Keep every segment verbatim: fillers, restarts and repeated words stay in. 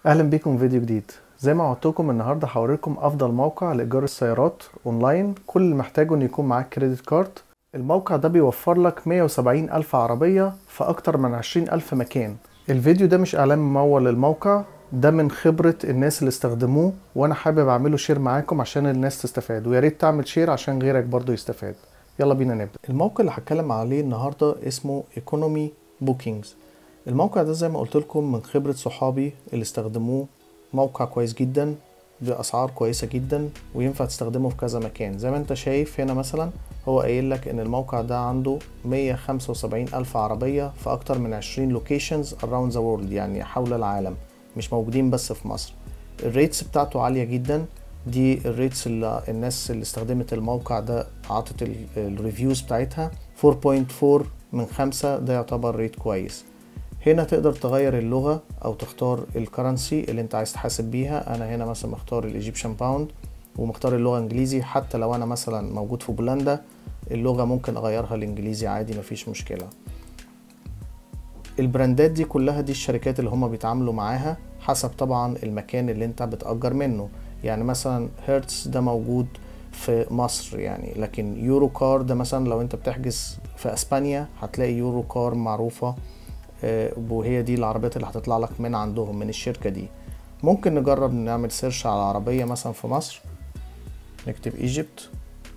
اهلا بيكم في فيديو جديد. زي ما وعدتكم النهارده هوريكم افضل موقع لايجار السيارات اونلاين. كل اللي محتاجه ان يكون معاك كريدت كارد. الموقع ده بيوفر لك مية وسبعين الف عربيه في اكتر من عشرين الف مكان. الفيديو ده مش اعلان ممول للموقع، ده من خبره الناس اللي استخدموه، وانا حابب اعمله شير معاكم عشان الناس تستفاد، ويا ريت تعمل شير عشان غيرك برضو يستفاد. يلا بينا نبدا. الموقع اللي هتكلم عليه النهارده اسمه ايكونومي بوكينجز. الموقع ده زي ما قلت لكم من خبرة صحابي اللي استخدموه، موقع كويس جدا بأسعار كويسة جدا وينفع تستخدمه في كذا مكان. زي ما انت شايف هنا مثلا هو قايل لك ان الموقع ده عنده مية وخمسة وسبعين الف عربية في اكتر من عشرين لوكيشنز around the world، يعني حول العالم، مش موجودين بس في مصر. الريتس بتاعته عالية جدا، دي الريتس اللي الناس اللي استخدمت الموقع ده عطت الريفيوز بتاعتها فور بوينت فور من خمسة، ده يعتبر ريت كويس. هنا تقدر تغير اللغة او تختار الكرنسي اللي انت عايز تحاسب بيها. انا هنا مثلا مختار الايجيبشن باوند ومختار اللغة انجليزي، حتى لو انا مثلا موجود في بولندا اللغة ممكن اغيرها لانجليزي عادي، مفيش مشكلة. البراندات دي كلها دي الشركات اللي هما بيتعاملوا معاها حسب طبعا المكان اللي انت بتأجر منه. يعني مثلا هيرتز ده موجود في مصر يعني، لكن يورو كار ده مثلا لو انت بتحجز في اسبانيا هتلاقي يورو كار معروفة، وهي دي العربيات اللي هتطلع لك من عندهم من الشركة دي. ممكن نجرب نعمل سيرش على عربية مثلا في مصر، نكتب ايجيبت،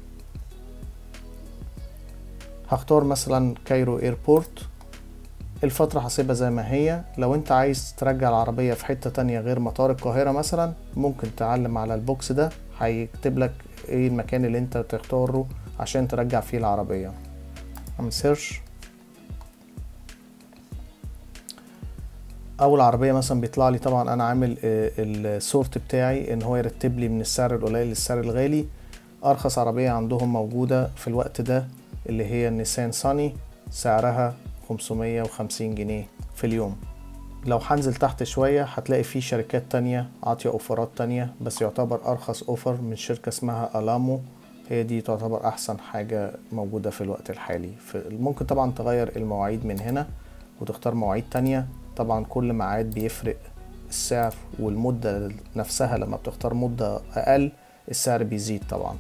هختار مثلا كايرو ايربورت. الفترة هسيبها زي ما هي. لو انت عايز ترجع العربية في حتة تانية غير مطار القاهرة مثلا، ممكن تعلم على البوكس ده هيكتب لك ايه المكان اللي انت تختاره عشان ترجع فيه العربية. اعمل سيرش. اول عربيه مثلا بيطلع لي، طبعا انا عامل السورت بتاعي ان هو يرتب لي من السعر القليل للسعر الغالي. ارخص عربيه عندهم موجوده في الوقت ده اللي هي النيسان صاني، سعرها خمسمية وخمسين جنيه في اليوم. لو هنزل تحت شويه هتلاقي في شركات تانية عاطيه اوفرات تانية، بس يعتبر ارخص اوفر من شركه اسمها الامو، هي دي تعتبر احسن حاجه موجوده في الوقت الحالي. ممكن طبعا تغير المواعيد من هنا وتختار مواعيد تانية. طبعا كل ميعاد بيفرق السعر، والمدة نفسها لما بتختار مدة اقل السعر بيزيد طبعا.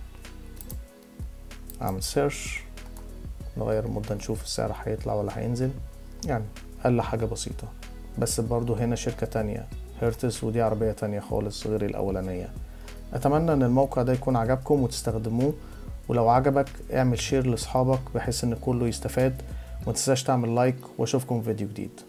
اعمل سيرش، نغير المدة نشوف السعر هيطلع ولا هينزل، يعني اقل حاجة بسيطة. بس برضو هنا شركة تانية هيرتز، ودي عربية تانية خالص غير الاولانية. اتمنى ان الموقع ده يكون عجبكم وتستخدموه، ولو عجبك اعمل شير لاصحابك بحيث ان كله يستفاد. ومتنساش تعمل لايك، واشوفكم في فيديو جديد.